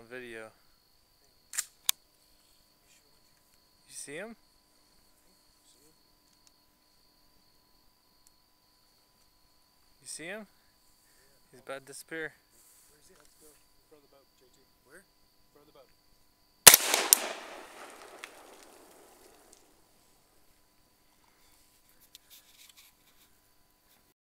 video. You see him? You see him? He's about to disappear. Where is he? Let's go in front of the boat, JT. Where? In front of the boat.